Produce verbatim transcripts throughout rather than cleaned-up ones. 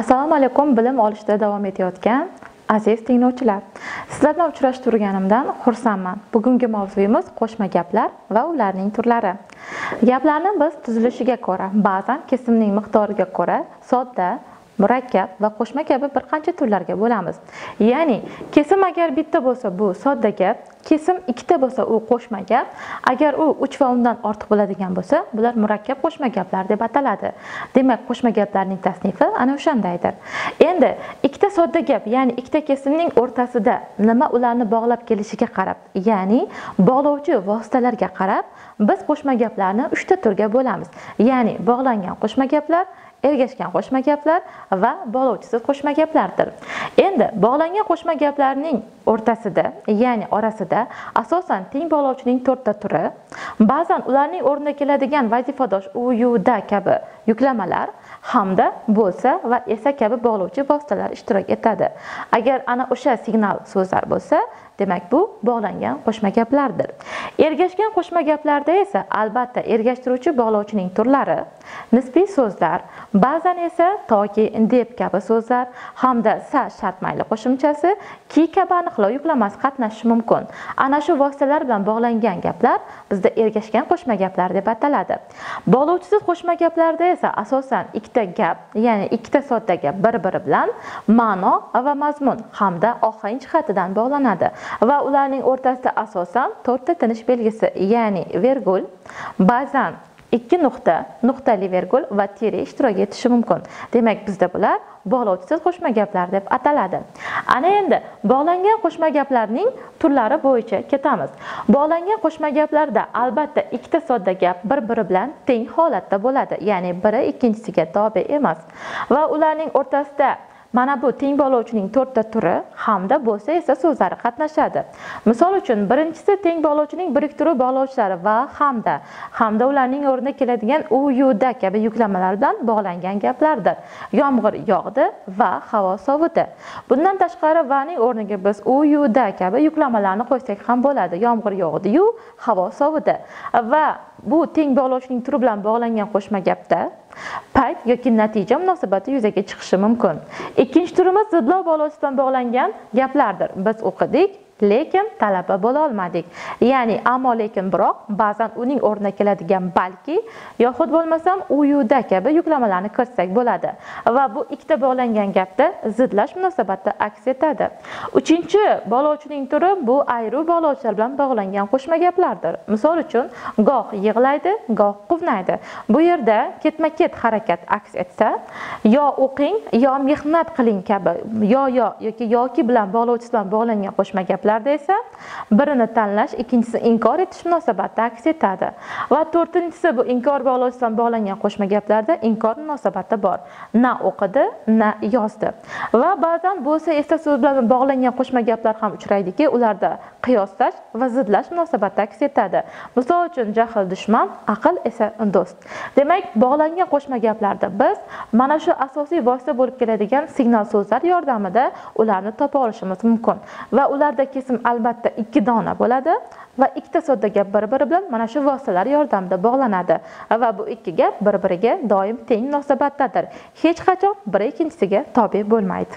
Assalomu alaykum, bilim olishda davom etayotgan aziz tinglovchilar. Sizlar bilan uchrashib turganimdan xursandman. Bugungi mavzuyimiz qo'shma gaplar va ularning turlari. Gaplarni biz tuzilishiga ko'ra, ba'zan kesimning miqdoriga ko'ra sodda, murakkab va qo'shma kabi bir qancha turlarga bo'lamiz. Ya'ni, kesim agar bitta bo'lsa, bu sodda gap, kesim ikkita bo'lsa, u qo'shma gap, agar u uch va undan ortiq bo'ladigan bo'lsa, bular murakkab qo'shma gaplar deb ataladi. Demak, qo'shma gaplarning tasnifi ana o'shandaydir. Endi ikkita sodda gap, ya'ni ikkita kesimning o'rtasida nima ularni bog'lab kelishiga qarab, ya'ni bog'lovchi vositalarga qarab, biz qo'shma gaplarni uchta turga bo'lamiz. Ya'ni bog'langan qo'shma gaplar, ergashgan qo'shma gaplar va bog'lovchisiz qo'shma gaplardir. Endi bog'langan qo'shma gaplarning o'rtasida, ya'ni orasida asosan teng bog'lovchining to'rtta turi, ba'zan ularning o'rniga keladigan vazifadosh u, yu, da kabi yuklamalar hamda bo'lsa va esa kabi bog'lovchi vositalar ishtirok etadi. Agar ana o'sha signal so'zlar bo'lsa, demak bu bog'langan qo'shma gaplardir. Ergashgan qo'shma gaplarda esa albatta ergashtiruvchi bog'lovchining turlari, nisbiy so'zlar, ba'zan esa toki, deb kabi so'zlar hamda sa shartmayli qo'shimchasi, ki kabi aniqlov yuklamasi qatnashishi mumkin. Ana shu vositalar bilan bog'langan gaplar bizda ergashgan qo'shma gaplar deb ataladi. Bog'lovchisiz qo'shma gaplarda esa asosan ikkita gap, ya'ni ikkita sodda gap bir-biri bilan ma'no va mazmun hamda ohang jihatidan bog'lanadi va ularning o'rtasida asosan to'rtta tinish belgisi, ya'ni vergul, ba'zan ikki nuqta, nuqtali vergul va tire ishtirok etishi mumkin. Demak, bizda bular bog'lovchisiz qo'shma gaplar deb ataladi. Ana endi bog'langan qo'shma gaplarning turlari bo'yicha ketamiz. Bog'langan qo'shma gaplarda albatta ikkita sodda gap bir-biri bilan teng holatda bo'ladi, ya'ni biri ikkinchisiga tobe emas va ularning o'rtasida mana bu teng bog'lovchining to'rtta turi hamda bo'lsa esa so'zlari qatnashadi. Misol uchun, birinchisi teng bog'lovchining biriktiruv bog'lovchilari va hamda hamda ularning o'rniga keladigan u, yu, da kabi yuklamalar bilan bog'langan gaplardir. Yomg'ir yog'di va havo sovidi. Bundan tashqari vaning o'rniga biz u, yu, da kabi yuklamalarni qo'ysak ham bo'ladi. Yomg'ir yog'di-yu, havo sovidi. Va bu teng bog'lovchining turi bilan bog'langan qo'shma gapda payt yoki natija munosabati yuzaga chiqishi mumkin. Ikkinchi turimiz zidlov bog'lovchisi bilan bog'langan gaplardir. Biz o'qidik, lekin talaba bo'la olmadik. Ya'ni ammo lekin biroq ba'zan uning o'rniga keladigan balki yoxud bo'lmasam u, yu, da kabi yuklamalarni kiritsak bo'ladi va bu ikkita bog'langan gapda zidlash munosabati aks etadi. Uchinchi bog'lovchining turi bu ayruv bog'lovchilar bilan bog'langan qo'shma gaplardir. Misol uchun, goh yig'laydi, goh quvnaydi. Bu yerda ketma-ket harakat aks etsa, yo o'qing, yo mehnat qiling kabi, yo yo yoki yoki bilan bog'lovchisi bilan bog'langan qo'shma gaplar esa birini tanlash, ikkinchisi inkor etish munosabati aks etadi. Va to'rtinchisi bu inkor bog'lovchisi bilan bog'langan qo'shma gaplarda inkor munosabati bor. Na o'qidi, na yozdi. Va ba'zan bo'lsa esa so'z bilan bog'langan qo'shma gaplar ham uchraydiki, ularda qiyoslash va zidlash munosabati aks etadi. Misol uchun, jahl dushman, aql esa do'st. Demak, bog'langan qo'shma gaplarda biz mana shu asosiy vosita bo'lib keladigan signal so'zlar yordamida ularni topa olishimiz mumkin. Va ularda kesim albatta ikki dona bo'ladi va ikkita sodda gap bir-biri bilan mana shu vositalar yordamida bog'lanadi va bu ikki gap bir-biriga doim teng munosabatdadir. Hech qachon biri ikkinchisiga tobe bo'lmaydi.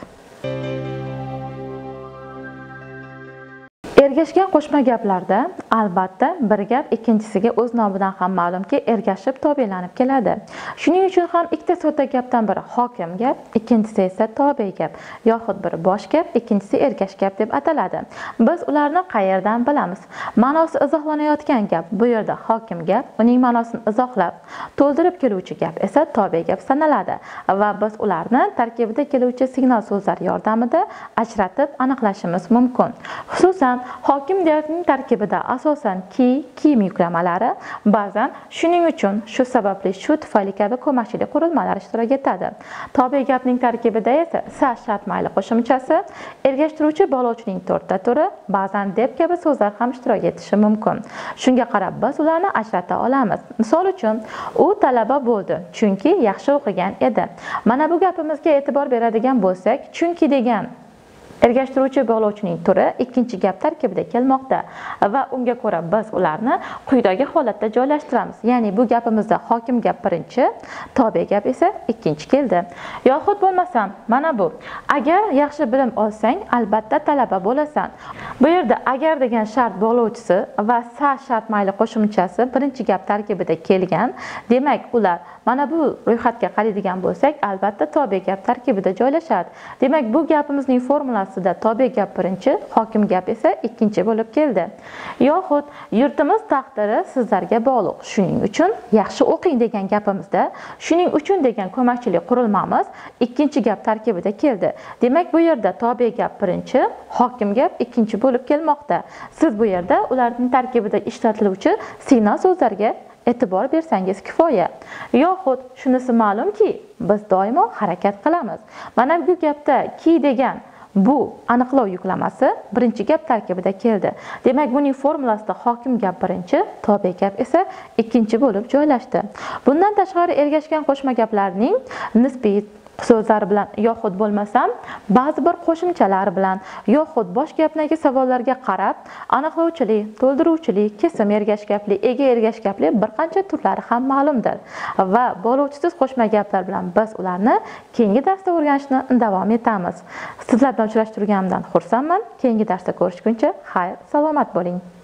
Ergashgan qo'shma gaplarda albatta bir gap ikkinchisiga o'z nomidan ham ma'lumki ergashib tobelanib keladi. Shuning uchun ham ikkita sodda gapdan biri hokim gap, ikkinchisi esa tobe gap, yoxud biri bosh gap, ikkinchisi ergash gap deb ataladi. Biz ularni qayerdan bilamiz? Ma'nosi izohlanayotgan gap bu yerda hokim gap, uning ma'nosini izohlab to'ldirib keluvchi gap esa tobe gap sanaladi va biz ularni tarkibida keluvchi signal so'zlar yordamida ajratib aniqlashimiz mumkin. Xususan, hokim gapning tarkibida asosan ki, kiyim yuklamalari, ba'zan shuning uchun, shu sababli, shu tufayli kabi ko'makchilik qurilmalar ishtirok etadi. Tobe gapning tarkibida esa sa shartmayli qo'shimchasi, ergashtiruvchi bog'lovchining to'rtta turi, ba'zan deb kabi so'zlar ham ishtirok etishi mumkin. Shunga qarab biz ularni ajrata olamiz. Misol uchun, u talaba bo'ldi, chunki yaxshi o'qigan edi. Mana bu gapimizga e'tibor beradigan bo'lsak, chunki degan ergashtiruvchi bog'lovchining turi ikkinchi gap tarkibida kelmoqda va unga ko'ra biz ularni quyidagi holatda joylashtiramiz. Ya'ni bu gapimizda hokim gap birinchi, tobe gap esa ikkinchi keldi. Yoxud bo'lmasam, mana bu. Agar yaxshi bilim olsang, albatta talaba bo'lasan. Bu yerda agar degan shart bog'lovchisi va sa shart mayli qo'shimchasi birinchi gap tarkibida kelgan. Demak, ular mana bu ro'yxatga qaraydigan bo'lsak, albatta tobe gap tarkibida joylashadi. Demak, bu gapimizning formulasida tobe gap birinchi, hokim gap esa ikkinchi bo'lib keldi. Yoxud yurtimiz taqdiri sizlarga bog'liq. Shuning uchun yaxshi o'qing degan gapimizda shuning uchun degan ko'makchilik qurilmamiz ikkinchi gap tarkibida keldi. Demak, bu yerda tobe gap birinchi, hokim gap ikkinchi bo'lib kelmoqda. Siz bu yerda ularning tarkibida ishlatiluvchi signal so'zlarga e'tibor bersangiz kifoya. Yoxud shunisi ma'lumki, biz doimo harakat qilamiz. Mana bu gapda ki degan bu aniqlov yuklamasi birinchi gap tarkibida keldi. Demak, buning formulasida hokim gap birinchi, tobe gap esa ikkinchi bo'lib joylashdi. Bundan tashqari ergashgan qo'shma gaplarning nisbiy so'zlar bilan yoxud bo'lmasam ba'zi bir qo'shimchalar bilan yoxud bosh gapdagi savollarga qarab aniqlovchilik, to'ldiruvchilik, kesim ergashgapli, ega ergashgapli bir qancha turlari ham ma'lumdir va bog'lovchisiz qo'shma gaplar bilan biz ularni keyingi darsda o'rganishni davom etamiz. Sizlar bilan uchrashtirganimdan xursandman. Keyingi darsda ko'rishguncha xayr, salomat bo'ling.